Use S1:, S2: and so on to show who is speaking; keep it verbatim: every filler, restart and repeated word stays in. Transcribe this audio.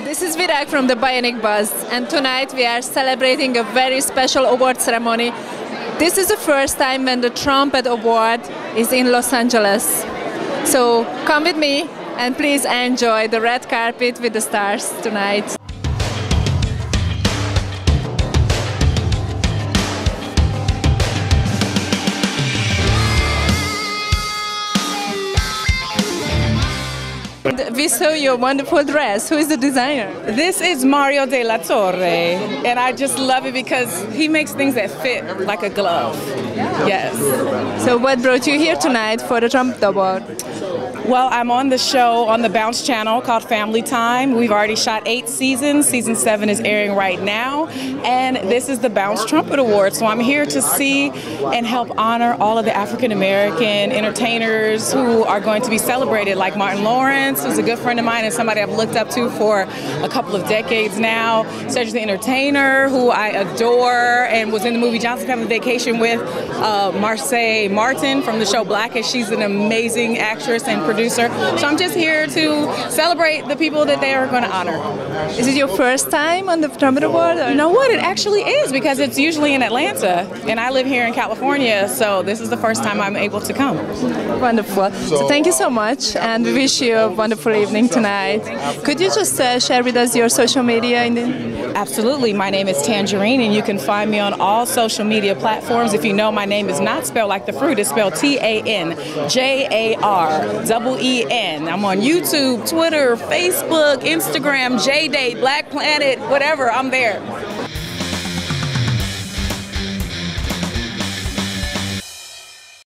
S1: This is Virag from the Bionic Buzz, and tonight we are celebrating a very special award ceremony. This is the first time when the Trumpet Award is in Los Angeles. So come with me and please enjoy the red carpet with the stars tonight. We saw your wonderful dress. Who is the designer?
S2: This is Mario de la Torre, and I just love it because he makes things that fit like a glove. Yes.
S1: So what brought you here tonight for the Trumpet Award?
S2: Well, I'm on the show on the Bounce channel called Family Time. We've already shot eight seasons. Season seven is airing right now. And this is the Bounce Trumpet Award. So I'm here to see and help honor all of the African American entertainers who are going to be celebrated, like Martin Lawrence, who's a good friend of mine and somebody I've looked up to for a couple of decades now. Cedric the Entertainer, who I adore and was in the movie Johnson Family Vacation with, uh, Marseille Martin from the show Blackish. She's an amazing actress and producer. So I'm just here to celebrate the people that they are going to honor.
S1: Is it your first time on the Trumpet Award? Or?
S2: You know what? It actually is, because it's usually in Atlanta, and I live here in California, so this is the first time I'm able to come.
S1: Wonderful. So thank you so much, and we wish you a wonderful evening tonight. Could you just uh, share with us your social media? In the...
S2: Absolutely. My name is Tanjareen, and you can find me on all social media platforms. If you know, my name is not spelled like the fruit. It's spelled T A N J A R double E N. I'm on YouTube, Twitter, Facebook, Instagram, J-Date, Black Planet, whatever. I'm there.